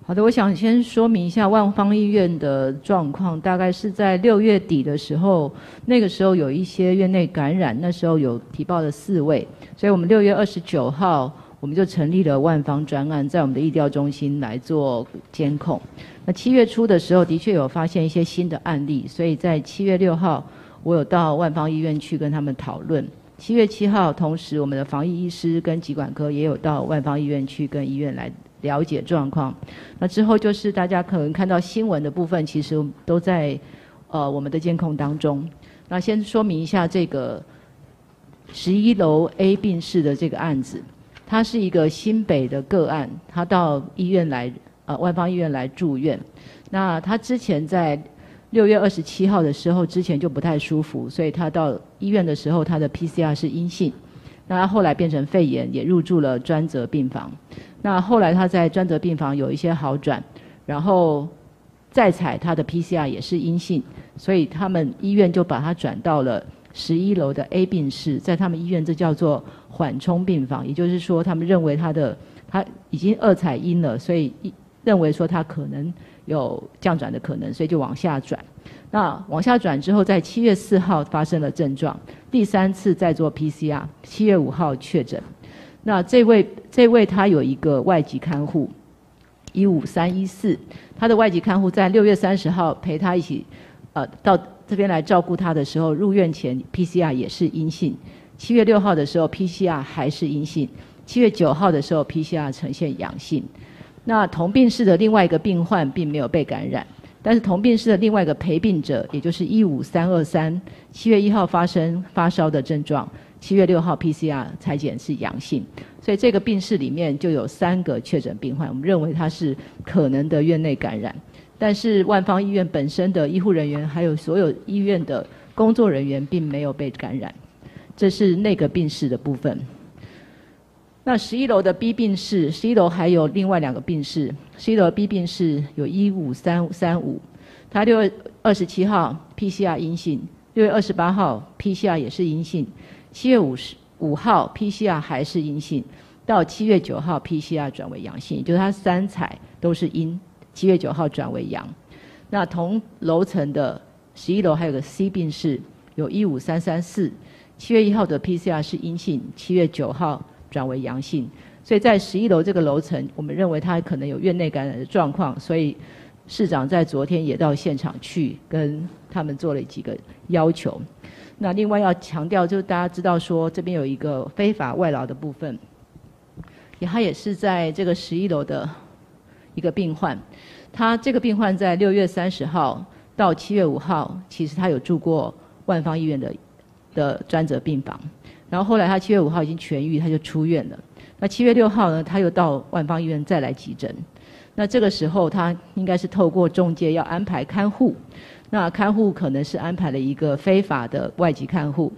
好的，我想先说明一下万芳医院的状况，大概是在6月底的时候，那个时候有一些院内感染，那时候有提报了4位，所以我们6月29号我们就成立了万芳专案，在我们的疫调中心来做监控。那7月初的时候，的确有发现一些新的案例，所以在7月6号，我有到万芳医院去跟他们讨论。7月7号，同时我们的防疫医师跟疾管科也有到万芳医院去跟医院来了解状况。那之后就是大家可能看到新闻的部分，其实都在我们的监控当中。那先说明一下这个11楼 A 病室的这个案子，它是一个新北的个案，他到医院来万芳医院来住院。那他之前在6月27号的时候，之前就不太舒服，所以他到医院的时候，他的 PCR 是阴性。那他后来变成肺炎，也入住了专责病房。那后来他在专责病房有一些好转，然后再采他的 PCR 也是阴性，所以他们医院就把他转到了11楼的 A 病室，在他们医院这叫做缓冲病房，也就是说他们认为他已经2采阴了，所以认为说他可能有降转的可能，所以就往下转。那往下转之后，在7月4号发生了症状，第3次再做 PCR，7月5号确诊。那这位他有一个外籍看护15314，他的外籍看护在6月30号陪他一起到这边来照顾他的时候，入院前 PCR 也是阴性，7月6号的时候 PCR 还是阴性，7月9号的时候 PCR 呈现阳性。那同病室的另外一个病患并没有被感染，但是同病室的另外一个陪病者，也就是15323，7月1号发生发烧的症状，7月6号 PCR 采检是阳性，所以这个病室里面就有3个确诊病患，我们认为他是可能的院内感染。但是万芳医院本身的医护人员还有所有医院的工作人员并没有被感染，这是那个病室的部分。那11楼的 B 病室，11楼还有另外2个病室，11楼 B 病室有15335，他6月27号 PCR 阴性，6月28号 PCR 也是阴性，7月5号 PCR 还是阴性，到7月9号 PCR 转为阳性，也就是他3采都是阴，7月9号转为阳。那同楼层的11楼还有个 C 病室有15334，7月1号的 PCR 是阴性，7月9号转为阳性，所以在11楼这个楼层，我们认为他可能有院内感染的状况，所以市长在昨天也到现场去跟他们做了几个要求。那另外要强调，就是大家知道说这边有一个非法外劳的部分，他也是在这个11楼的一个病患，他这个病患在6月30号到7月5号，其实他有住过万芳医院的专责病房。然后后来他7月5号已经痊愈，他就出院了。那7月6号呢，他又到万芳医院再来急诊。那这个时候他应该是透过仲介要安排看护，那看护可能是安排了一个非法的外籍看护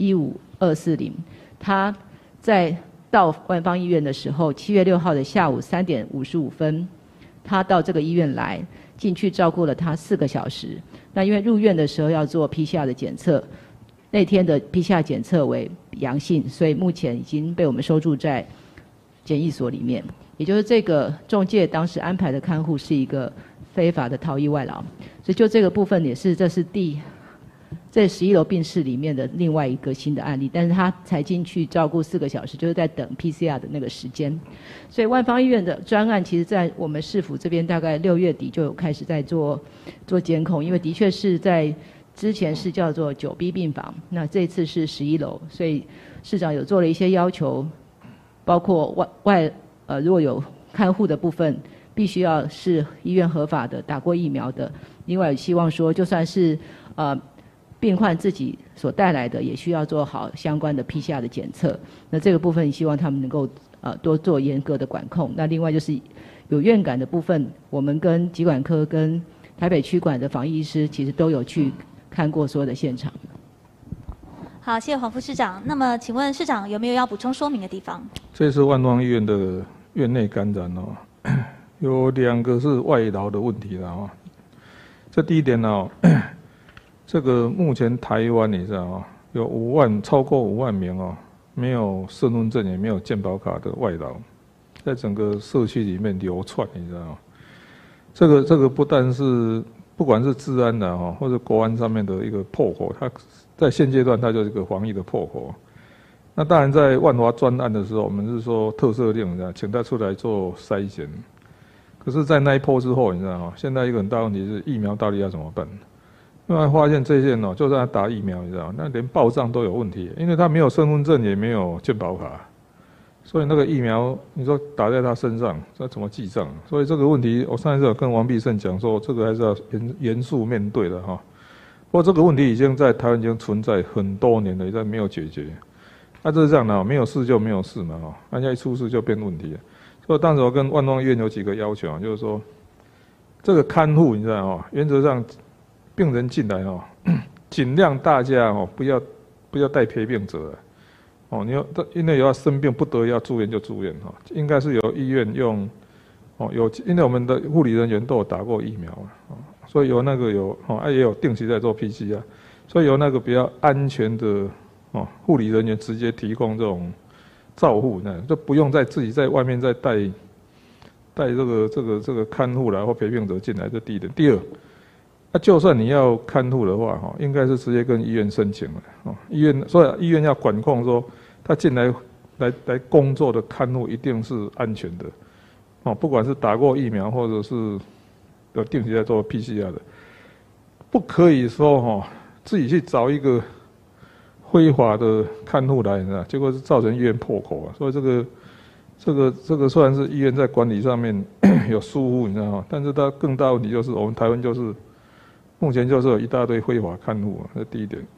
15240，他在到万芳医院的时候，7月6号的下午3点55分，他到这个医院来，进去照顾了他4个小时。那因为入院的时候要做 PCR 的检测。那天的 PCR 检测为阳性，所以目前已经被我们收住在检疫所里面。也就是这个仲介当时安排的看护是一个非法的逃逸外劳，所以就这个部分也是，这是这11楼病室里面的另外一个新的案例，但是他才进去照顾4个小时，就是在等 PCR 的那个时间。所以万芳医院的专案，其实在我们市府这边大概6月底就有开始在做监控，因为的确是在之前是叫做9B 病房，那这次是11楼，所以市长有做了一些要求，包括如果有看护的部分，必须要是医院合法的、打过疫苗的。另外，希望说就算是病患自己所带来的，也需要做好相关的 PCR 的检测。那这个部分希望他们能够多做严格的管控。那另外就是有院感的部分，我们跟疾管科跟台北区管的防疫医师其实都有去看过所有的现场。 好，谢谢黄副市长。那么，请问市长有没有要补充说明的地方？ 这次万芳医院的院内感染哦，有2个是外劳的问题了哦。这第一点哦，这个目前台湾你知道哦，有超过5万名哦，没有身份证也没有健保卡的外劳，在整个社区里面流窜，你知道吗？ 这个不但是不管是治安的哈，或者国安上面的一个破口，它在现阶段它就是一个防疫的破口。那当然在万华专案的时候，我们是说特赦令，请他出来做筛选。可是，在那一波之后，你知道吗？现在一个很大问题是疫苗到底要怎么办？因为发现这些人就算他打疫苗，你知道吗？那连报账都有问题，因为他没有身份证，也没有健保卡，所以那个疫苗你说打在他身上，这怎么记账？所以这个问题，我上一次有跟王必胜讲说，这个还是要严肃面对的哈。不过这个问题已经在台湾已经存在很多年了，但没有解决。那就是这样的，没有事就没有事嘛哈，人家一出事就变问题了。所以当时我跟万芳医院有几个要求啊，就是说，这个看护你知道原则上病人进来尽量大家不要带陪病者你因为有要生病不得要住院就住院应该是有医院用因为我们的护理人员都有打过疫苗所以有那个也有定期在做 PCR， 所以有那个比较安全的护理人员直接提供这种照护，就不用自己在外面再带这个看护啦或陪病者进来，这第一点。第二，就算你要看护的话应该是直接跟医院申请了所以医院要管控说他进来工作的看护一定是安全的不管是打过疫苗或者是有定期在做 PCR 的，不可以说自己去找一个非法的看护来，结果是造成医院破口所以这个虽然是医院在管理上面有疏忽，你知道吗？但是它更大问题就是我们台湾就是目前就是有一大堆非法看护这第一点。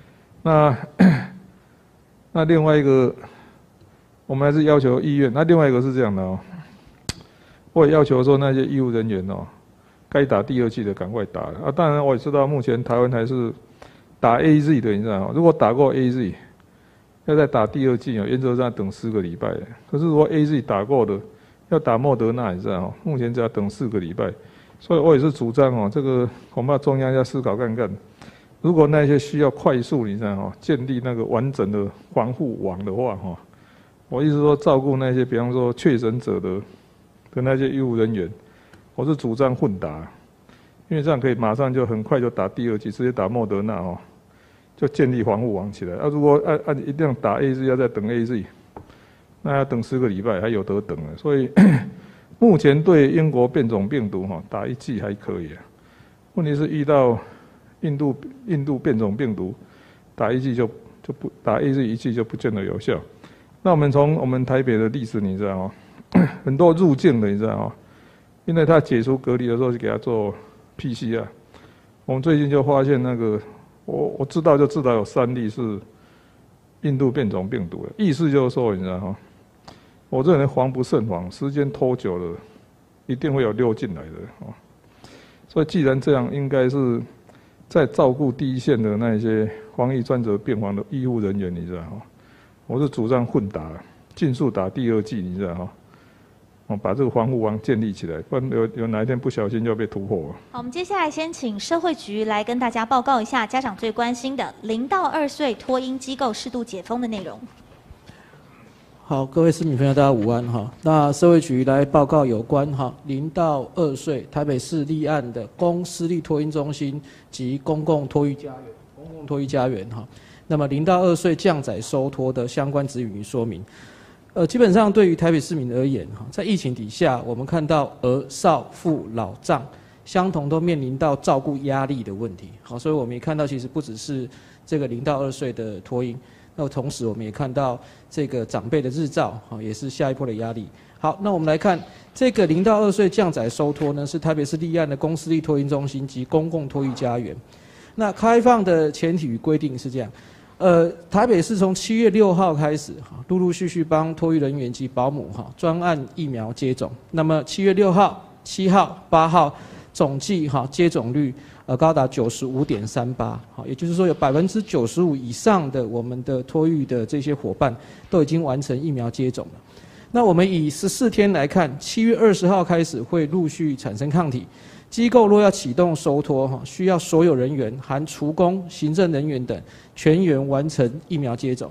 那另外一个，我们还是要求医院。那另外一个是这样的我也要求说那些医务人员该打第二剂的赶快打当然我也知道目前台湾还是打 AZ 的，你知道吗？如果打过 AZ， 要再打第二剂原则上等4个礼拜。可是如果 AZ 打过的，要打莫德纳，你知道吗？目前只要等4个礼拜。所以我也是主张这个恐怕中央要思考看看，如果那些需要快速，你知道吗？建立那个完整的防护网的话我意思说照顾那些比方说确诊者的那些医务人员，我是主张混打，因为这样可以马上就很快就打第二剂，直接打莫德纳就建立防护网起来。如果一定要打 AZ， 要再等 AZ， 那要等10个礼拜，还有得等了。所以目前对英国变种病毒打1剂还可以问题是遇到印度变种病毒，打1剂就不打 AZ 1剂就不见得有效。那我们从我们台北的例子，你知道很多入境的，你知道因为他解除隔离的时候就给他做 PCR， 我们最近就发现那个我知道就至少有3例是印度变种病毒的，意思就是说你知道我这人防不胜防，时间拖久了一定会有溜进来的所以既然这样，应该是在照顾第一线的那些防疫专责病房的医护人员，你知道我是主张混打，尽速打第二剂，你知道把这个防护网建立起来，不然有哪一天不小心就要被突破了。 好，我们接下来先请社会局来跟大家报告一下家长最关心的0到2岁托婴机构适度解封的内容。 好，各位市民朋友，大家午安那社会局来报告有关0到2岁台北市立案的公私立托婴中心及公共托育家园那么0到2岁降载收托的相关指引与说明。基本上对于台北市民而言在疫情底下，我们看到儿少妇老障相同都面临到照顾压力的问题所以我们也看到其实不只是这个0到2岁的托婴，那同时我们也看到这个长辈的日照也是下一波的压力。好，那我们来看这个0到2岁降载收托呢，是台北市立案的公私立托婴中心及公共托育家园。那开放的前提与规定是这样，台北市从7月6号开始陆陆续续帮托育人员及保姆专案疫苗接种。那么7月6号、7号、8号总计接种率高达95.38%，也就是说有95%以上的我们的托育的这些伙伴都已经完成疫苗接种了。那我们以14天来看，7月20号开始会陆续产生抗体。机构若要启动收托需要所有人员含厨工、行政人员等全员完成疫苗接种。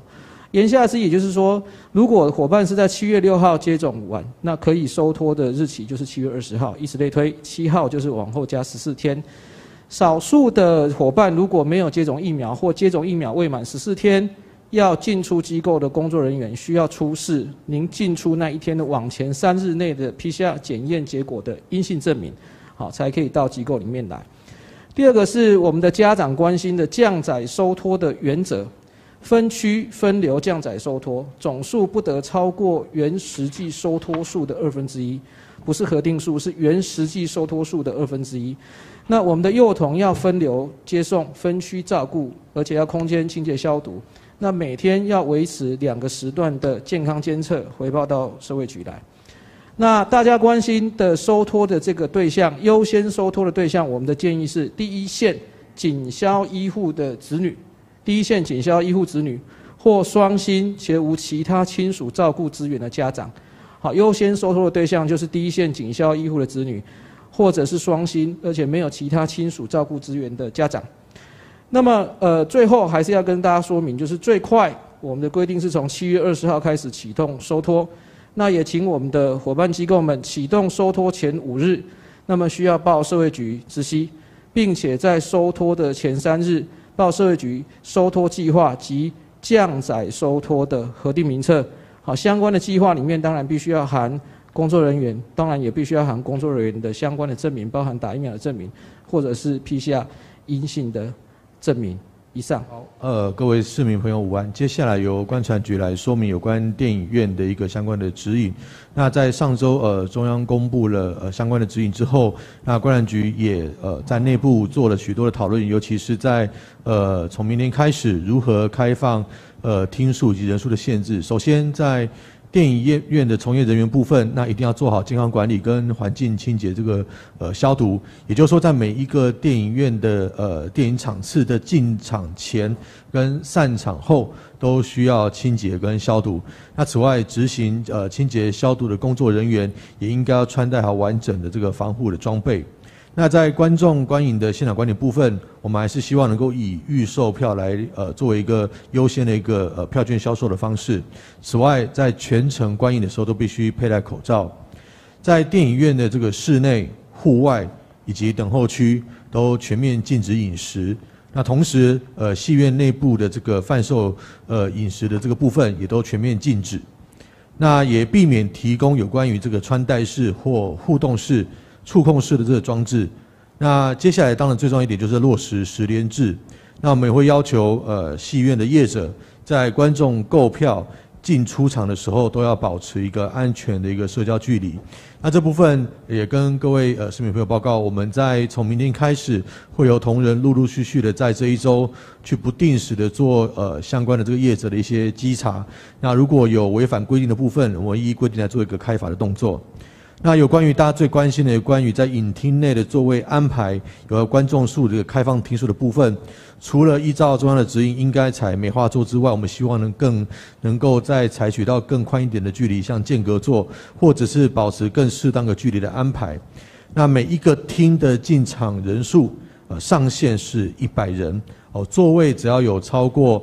言下之意也就是说，如果伙伴是在7月6号接种完，那可以收托的日期就是7月20号，以此类推，7号就是往后加14天。少数的伙伴如果没有接种疫苗或接种疫苗未满14天，要进出机构的工作人员需要出示您进出那一天的往前3日内的 PCR 检验结果的阴性证明，好，才可以到机构里面来。第二个是我们的家长关心的降载收托的原则。分区分流降载收托，总数不得超过原实际收托数的1/2，不是核定数，是原实际收托数的1/2。那我们的幼童要分流接送、分区照顾，而且要空间清洁消毒。那每天要维持2个时段的健康监测，回报到社会局来。那大家关心的收托的这个对象，优先收托的对象，我们的建议是第一线警消医护的子女。第一线警消医护子女或双薪且无其他亲属照顾资源的家长，好，优先收托的对象就是第一线警消医护的子女，或者是双薪而且没有其他亲属照顾资源的家长。那么最后还是要跟大家说明，就是最快我们的规定是从7月20号开始启动收托，那也请我们的伙伴机构们启动收托前5日，那么需要报社会局知悉，并且在收托的前3日。报社会局收托计划及降载收托的核定名册，好，相关的计划里面当然必须要含工作人员，当然也必须要含工作人员的相关的证明，包含打疫苗的证明，或者是 PCR 阴性的证明。以上。 好，各位市民朋友午安。接下来由观传局来说明有关电影院的一个相关的指引。那在上周中央公布了相关的指引之后，那观传局也在内部做了许多的讨论，尤其是在从明天开始如何开放厅数及人数的限制。首先在电影院的从业人员部分，那一定要做好健康管理跟环境清洁这个消毒。也就是说，在每一个电影院的电影场次的进场前跟散场后，都需要清洁跟消毒。那此外，执行清洁消毒的工作人员也应该要穿戴好完整的这个防护的装备。那在观众观影的现场管理部分，我们还是希望能够以预售票来作为一个优先的一个票券销售的方式。此外，在全程观影的时候都必须佩戴口罩。在电影院的这个室内、户外以及等候区都全面禁止饮食。那同时，戏院内部的这个贩售饮食的这个部分也都全面禁止。那也避免提供有关于这个穿戴式或互动式、触控式的这个装置。那接下来当然最重要一点就是落实实联制。那我们也会要求戏院的业者在观众购票进出场的时候都要保持一个安全的一个社交距离。那这部分也跟各位市民朋友报告，我们从明天开始会由同仁陆陆续续的在这一周去不定时的做相关的这个业者的一些稽查。那如果有违反规定的部分，我们依规定来做一个开罚的动作。那有关于大家最关心的，有关于在影厅内的座位安排，有观众数这个开放厅数的部分，除了依照中央的指引应该采美化座之外，我们希望能够再采取到更宽一点的距离，像间隔座，或者是保持更适当的距离的安排。那每一个厅的进场人数，上限是100人，座位只要有超过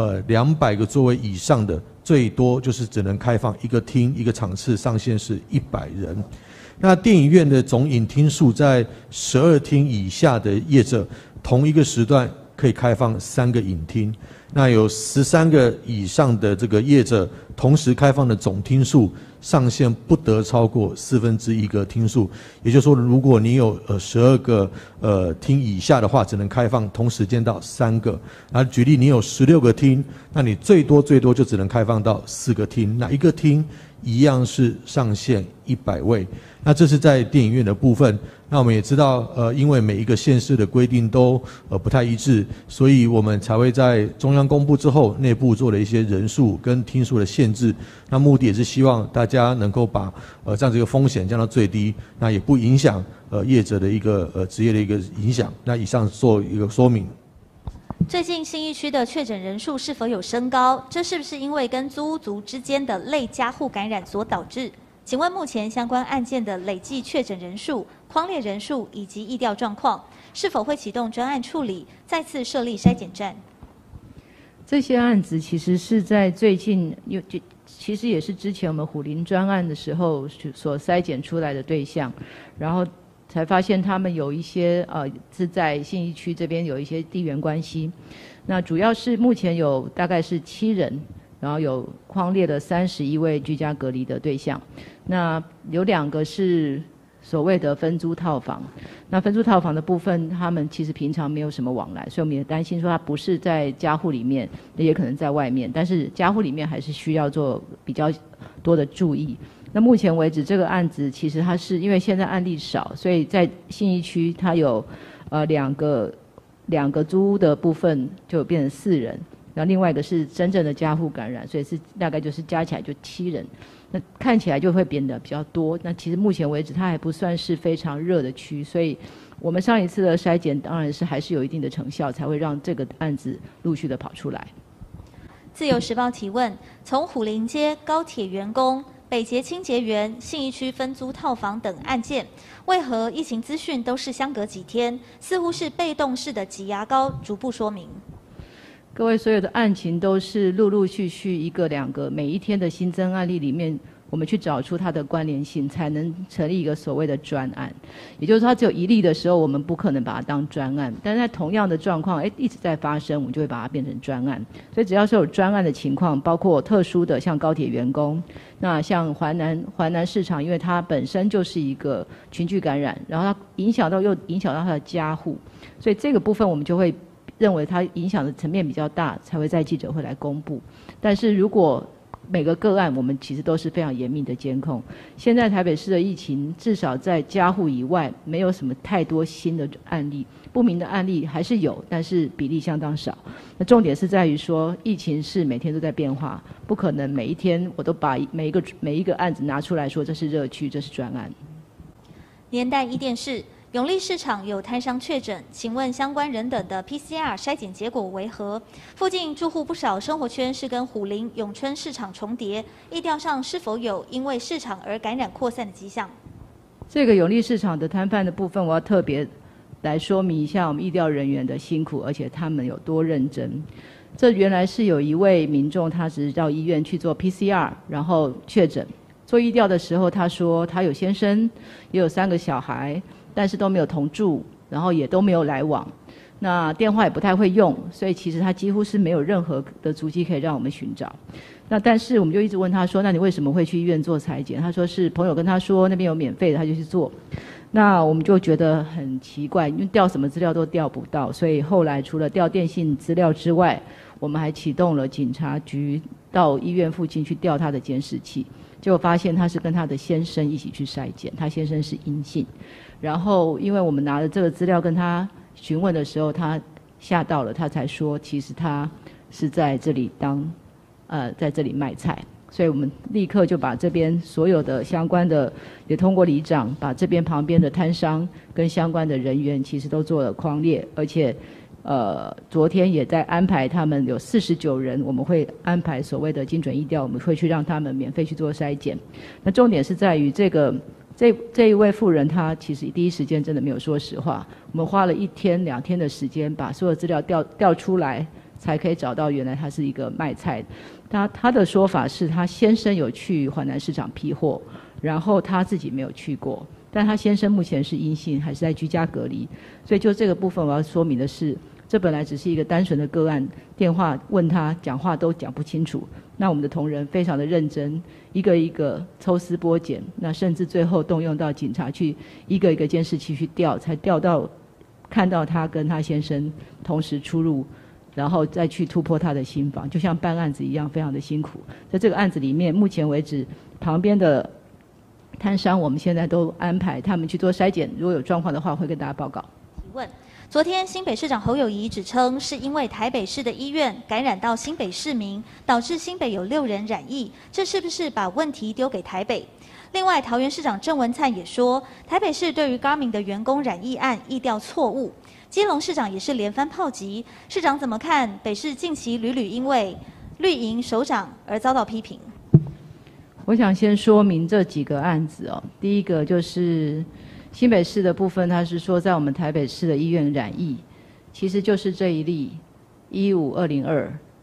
200个座位以上的，最多就是只能开放一个厅一个场次，上限是100人。那电影院的总影厅数在12厅以下的业者，同一个时段可以开放3个影厅。那有13个以上的这个业者，同时开放的总厅数上限不得超过1/4个厅数。也就是说，如果你有12个厅以下的话，只能开放同时间到3个。然后举例，你有16个厅，那你最多就只能开放到4个厅。那一个厅一样是上限100位。那这是在电影院的部分。那我们也知道，因为每一个县市的规定都不太一致，所以我们才会在中央公布之后，内部做了一些人数跟厅数的限制。那目的也是希望大家能够把这样子一个风险降到最低，那也不影响业者的一个职业的一个影响。那以上做一个说明。 最近信义区的确诊人数是否有升高？这是不是因为跟租屋族之间的类家户感染所导致？请问目前相关案件的累计确诊人数、匡列人数以及疫调状况，是否会启动专案处理，再次设立筛检站？ 这些案子其实是在最近，其实也是之前我们虎林专案的时候所筛检出来的对象，然后才发现他们有一些是在信义区这边有一些地缘关系。那主要是目前有大概是7人，然后有匡列了31位居家隔离的对象。那有2个是所谓的分租套房，那分租套房的部分，他们其实平常没有什么往来，所以我们也担心说他不是在家户里面，也可能在外面，但是家户里面还是需要做比较多的注意。那目前为止这个案子其实它是因为现在案例少，所以在信义区它有两个租屋的部分就变成4人，然后另外一个是真正的家户感染，所以是大概就是加起来就7人。那看起来就会变得比较多。那其实目前为止，它还不算是非常热的区，所以我们上一次的筛检当然是还是有一定的成效，才会让这个案子陆续的跑出来。 自由时报提问：从虎林街、高铁员工、北捷清洁员、信义区分租套房等案件，为何疫情资讯都是相隔几天，似乎是被动式的挤牙膏？逐步说明。 各位，所有的案情都是陆陆续续1个2个，每一天的新增案例里面，我们去找出它的关联性，才能成立一个所谓的专案。也就是说，它只有1例的时候，我们不可能把它当专案；但是在同样的状况，一直在发生，我们就会把它变成专案。所以只要是有专案的情况，包括特殊的，像高铁员工，那像环南市场，因为它本身就是一个群聚感染，然后它又影响到它的家户，所以这个部分我们就会认为它影响的层面比较大，才会在记者会来公布。但是如果每个个案我们其实都是非常严密的监控，现在台北市的疫情至少在家户以外没有什么太多新的案例，不明的案例还是有，但是比例相当少。那重点是在于说，疫情是每天都在变化，不可能每一天我都把每一个案子拿出来说这是热区，这是专案。 年代一电视。永利市场有摊商确诊，请问相关人等的 PCR 筛检结果为何？附近住户不少生活圈是跟虎林、永春市场重叠，疫调上是否有因为市场而感染扩散的迹象？ 这个永利市场的摊贩的部分，我要特别来说明一下我们疫调人员的辛苦，而且他们有多认真。这原来是有一位民众，他只是到医院去做 PCR， 然后确诊。做疫调的时候，他说他有先生，也有3个小孩。但是都没有同住，然后也都没有来往，那电话也不太会用，所以其实他几乎是没有任何的足迹可以让我们寻找。那但是我们就一直问他说，那你为什么会去医院做采检？他说是朋友跟他说那边有免费的，他就去做。那我们就觉得很奇怪，因为调什么资料都调不到，所以后来除了调电信资料之外，我们还启动了警察局到医院附近去调他的监视器，结果发现他是跟他的先生一起去筛检，他先生是阴性。然后因为我们拿了这个资料跟他询问的时候，他吓到了，他才说其实他是在这里在这里卖菜。所以我们立刻就把这边所有的相关的，也通过里长把这边旁边的摊商跟相关的人员其实都做了匡列，而且昨天也在安排他们有49人，我们会安排所谓的精准疫调，我们会去让他们免费去做筛检。那重点是在于这一位妇人，她其实第一时间真的没有说实话，我们花了1天2天的时间把所有资料调出来，才可以找到原来她是一个卖菜的。她的说法是她先生有去环南市场批货，然后她自己没有去过，但她先生目前是阴性，还是在居家隔离。所以就这个部分我要说明的是，这本来只是一个单纯的个案，电话问他讲话都讲不清楚。那我们的同仁非常的认真，一个一个抽丝剥茧，那甚至最后动用到警察去一个一个监视器去调，才调到看到他跟他先生同时出入，然后再去突破他的心防，就像办案子一样，非常的辛苦。在这个案子里面，目前为止旁边的摊商我们现在都安排他们去做筛检，如果有状况的话会跟大家报告。 提问：昨天新北市长侯友宜指称，是因为台北市的医院感染到新北市民，导致新北有6人染疫，这是不是把问题丢给台北？另外，桃园市长郑文灿也说，台北市对于 Garmin 的员工染疫案疫调错误。基隆市长也是连番炮击，市长怎么看北市近期屡屡因为绿营首长而遭到批评？ 我想先说明这几个案子哦。第一个就是新北市的部分，他是说在我们台北市的医院染疫，其实就是这一例15202，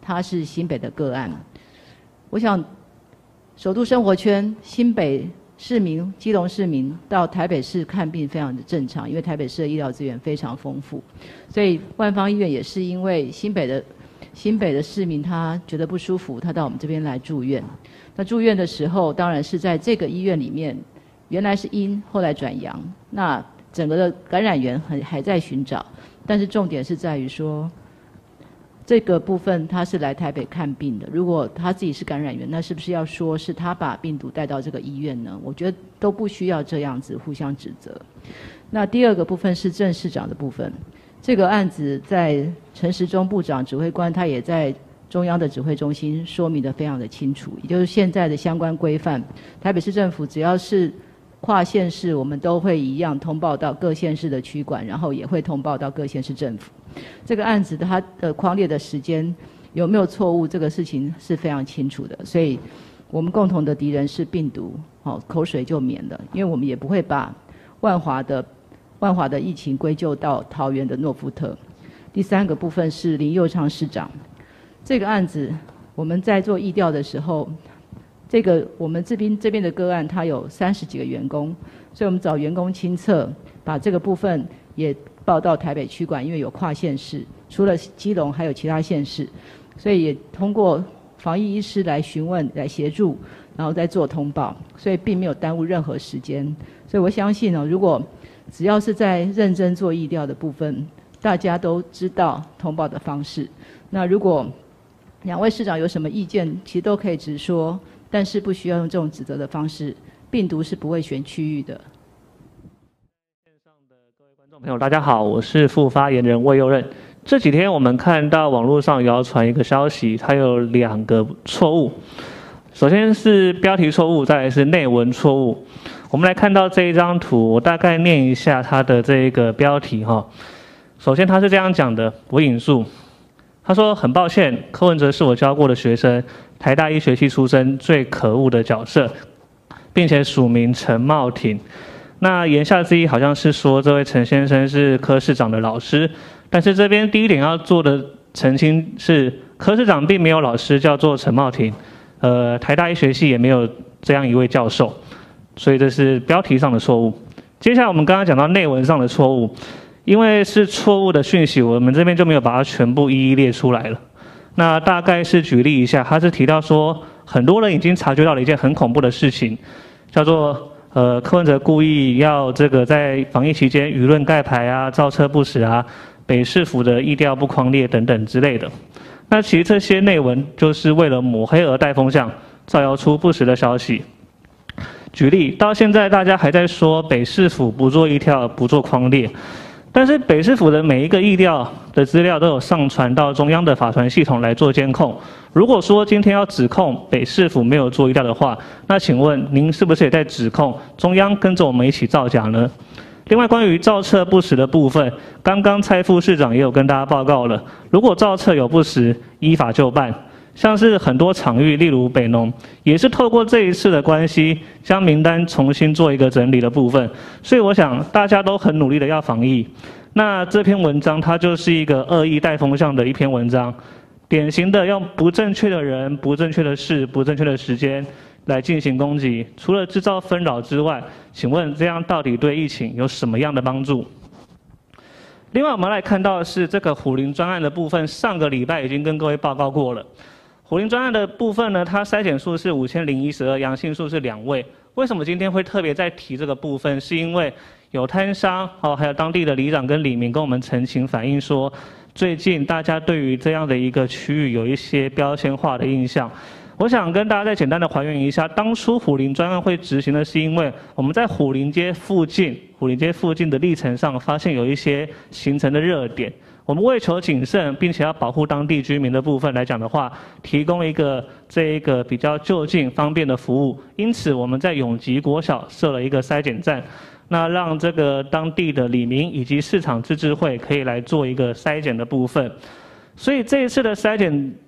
它是新北的个案。我想，首都生活圈新北市民、基隆市民到台北市看病非常的正常，因为台北市的医疗资源非常丰富，所以万芳医院也是因为新北的市民他觉得不舒服，他到我们这边来住院。那住院的时候，当然是在这个医院里面，原来是阴，后来转阳，那整个的感染源还在寻找，但是重点是在于说，这个部分他是来台北看病的，如果他自己是感染源，那是不是要说是他把病毒带到这个医院呢？我觉得都不需要这样子互相指责。那第二个部分是郑市长的部分，这个案子在陈时中部长指挥官他也在中央的指挥中心说明得非常的清楚，也就是现在的相关规范，台北市政府只要是跨县市，我们都会一样通报到各县市的区管，然后也会通报到各县市政府。这个案子它的匡列的时间有没有错误，这个事情是非常清楚的，所以我们共同的敌人是病毒，口水就免了，因为我们也不会把万华的疫情归咎到桃园的诺富特。第三个部分是林右昌市长。这个案子我们在做疫调的时候，我们这边的个案它有30几个员工，所以我们找员工亲测，把这个部分也报到台北区管，因为有跨县市，除了基隆还有其他县市，所以也通过防疫医师来询问来协助，然后再做通报，所以并没有耽误任何时间。所以我相信如果只要是在认真做疫调的部分，大家都知道通报的方式。那如果两位市长有什么意见，其实都可以直说，但是不需要用这种指责的方式。病毒是不会选区域的。 线上的各位观众朋友，大家好，我是副发言人魏佑任。这几天我们看到网络上谣传一个消息，它有2个错误。首先是标题错误，再来是内文错误。我们来看到这一张图，我大概念一下它的这个标题哈。首先他是这样讲的，我引述。他说：“很抱歉，柯文哲是我教过的学生，台大医学系出身，最可恶的角色，并且署名陈茂廷。那言下之意好像是说这位陈先生是柯市长的老师，但是这边第一点要做的澄清是，柯市长并没有老师叫做陈茂廷，台大医学系也没有这样一位教授，所以这是标题上的错误。接下来我们刚刚讲到内文上的错误。”因为是错误的讯息，我们这边就没有把它全部一一列出来了。那大概是举例一下，他是提到说，很多人已经察觉到了一件很恐怖的事情，叫做柯文哲故意要这个在防疫期间舆论盖牌啊、造车不实啊、北市府的疫调不匡列等等之类的。那其实这些内文就是为了抹黑而带风向，造谣出不实的消息。举例，到现在大家还在说北市府不做疫调、不做匡列。但是北市府的每一个疫调的资料都有上传到中央的法传系统来做监控。如果说今天要指控北市府没有做疫调的话，那请问您是不是也在指控中央跟着我们一起造假呢？另外，关于造册不实的部分，刚刚蔡副市长也有跟大家报告了，如果造册有不实，依法就办。像是很多场域，例如北农，也是透过这一次的关系，将名单重新做一个整理的部分。所以我想大家都很努力的要防疫。那这篇文章它就是一个恶意带风向的一篇文章，典型的用不正确的人、不正确的事、不正确的时间来进行攻击。除了制造纷扰之外，请问这样到底对疫情有什么样的帮助？另外，我们来看到的是这个虎林专案的部分，上个礼拜已经跟各位报告过了。虎林专案的部分呢，它筛检数是5012，阳性数是2位。为什么今天会特别再提这个部分？是因为有摊商还有当地的里长跟里民跟我们陈情反映说，最近大家对于这样的一个区域有一些标签化的印象。我想跟大家再简单的还原一下，当初虎林专案会执行的是因为我们在虎林街附近的历程上发现有一些形成的热点。我们为求谨慎，并且要保护当地居民的部分来讲的话，提供一个比较就近方便的服务。因此，我们在永吉国小设了一个筛检站，那让这个当地的里民以及市场自治会可以来做一个筛检的部分。所以这一次的筛检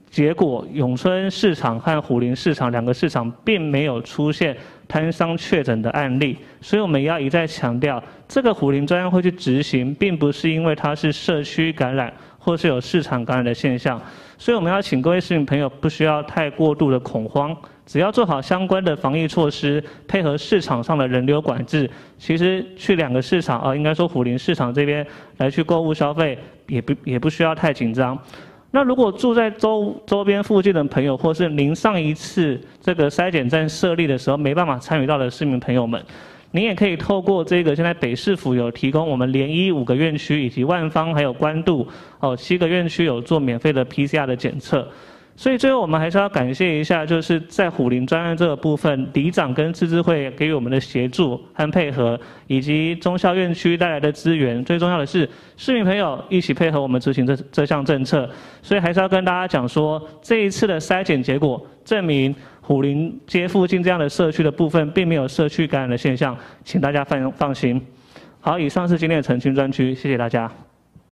结果，永春市场和虎林市场两个市场并没有出现摊商确诊的案例，所以我们要一再强调，这个虎林专案会去执行，并不是因为它是社区感染或是有市场感染的现象，所以我们要请各位市民朋友不需要太过度的恐慌，只要做好相关的防疫措施，配合市场上的人流管制，其实去两个市场应该说虎林市场这边来去购物消费，也不需要太紧张。那如果住在周边附近的朋友，或是您上一次这个筛检站设立的时候没办法参与到的市民朋友们，您也可以透过这个现在北市府有提供我们联医5个院区以及万芳还有关渡7个院区有做免费的 PCR 的检测。所以最后我们还是要感谢一下，就是在虎林专案这个部分，里长跟自治会给予我们的协助和配合，以及中校院区带来的资源。最重要的是，市民朋友一起配合我们执行这项政策。所以还是要跟大家讲说，这一次的筛检结果证明虎林街附近这样的社区的部分并没有社区感染的现象，请大家放心。好，以上是今天的澄清专区，谢谢大家。